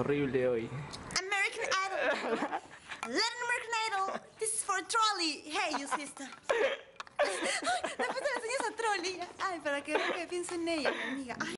horrible hoy. American Idol. Latin American Idol. This is for Trolley. Hey, you sister. Ay, después te la enseñas a Trolley. Ay, para que piense en ella, mi amiga. Ay.